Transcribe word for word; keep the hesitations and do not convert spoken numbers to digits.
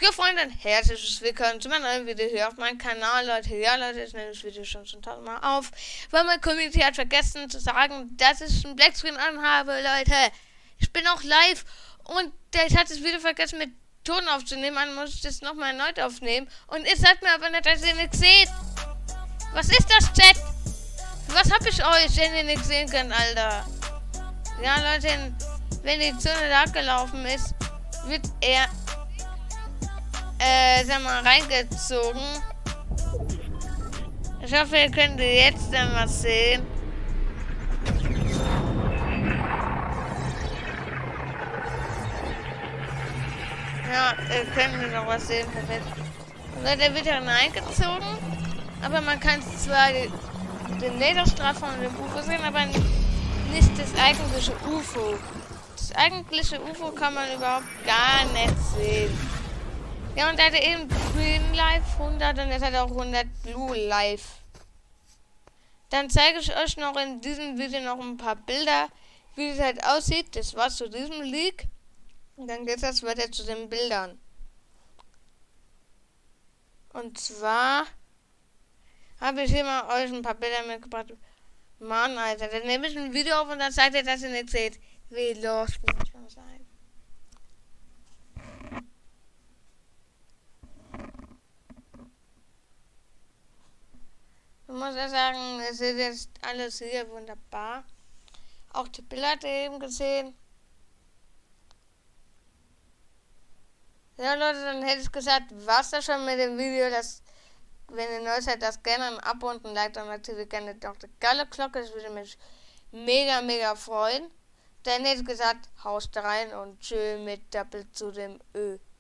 Ja, Freunde, ein herzliches Willkommen zu meinem neuen Video hier auf meinem Kanal, Leute. Ja, Leute, ich nehme das Video schon zum tausendmal auf, weil mein Community hat vergessen zu sagen, dass ich einen Blackscreen anhabe, Leute. Ich bin auch live und ich hatte das Video vergessen mit Ton aufzunehmen, dann muss ich das nochmal erneut aufnehmen. Und ihr sagt mir aber nicht, dass ihr nichts seht. Was ist das, Chat? Für was hab ich euch, wenn ihr nichts sehen könnt, Alter? Ja, Leute, wenn die Zone da gelaufen ist, wird er Äh, sag mal, reingezogen. Ich hoffe, ihr könnt jetzt dann was sehen. Ja, ihr könnt noch was sehen, perfekt. Und dann wird er reingezogen, aber man kann zwar die, den Laserstrahl von dem U F O sehen, aber nicht das eigentliche U F O. Das eigentliche U F O kann man überhaupt gar nicht sehen. Ja, und er hatte eben Green Life hundert und jetzt hat er auch hundert Blue Life. Dann zeige ich euch noch in diesem Video noch ein paar Bilder, wie es halt aussieht. Das war's zu diesem Leak. Und dann geht das weiter zu den Bildern. Und zwar habe ich hier mal euch ein paar Bilder mitgebracht. Mann, Alter, dann nehme ich ein Video auf und dann zeigt ihr, dass ihr nichts seht. Wie los bin ich mal sein. Ich muss ja sagen, es ist jetzt alles hier wunderbar. Auch die Bilder habt ihr eben gesehen. Ja, Leute, dann hätte ich gesagt, war's das schon mit dem Video. Dass, wenn ihr neu seid, lasst gerne ein Abo und ein Like, dann aktiviert gerne auch die geile Glocke. Das würde mich mega, mega freuen. Dann hätte ich gesagt, haust rein und tschö mit Doppel zu dem Ö.